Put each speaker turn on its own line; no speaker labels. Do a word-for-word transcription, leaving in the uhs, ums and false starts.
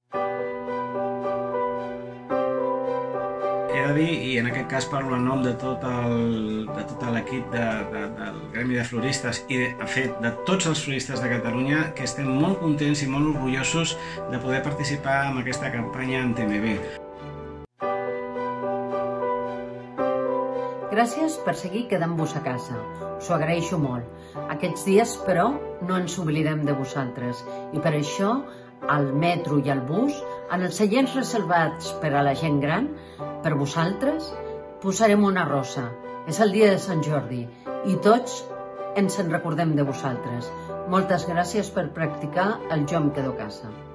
He de dir, i en aquest cas parlo en nom de tot l'equip de, de, del Gremi de Floristes i, de fet, de tots els floristes de Catalunya, que estem molt contents i molt orgullosos de poder participar en aquesta campanya en T M B.
Gràcies per seguir quedant-vos a casa. Us ho agraeixo molt. Aquests dies, però, no ens oblidem de vosaltres. I per això, al metro i al bus, en els seients reservats per a la gent gran, per vosaltres, posarem una rosa. És el dia de Sant Jordi i tots ens en recordem de vosaltres. Moltes gràcies per practicar el Jo em quedo a casa.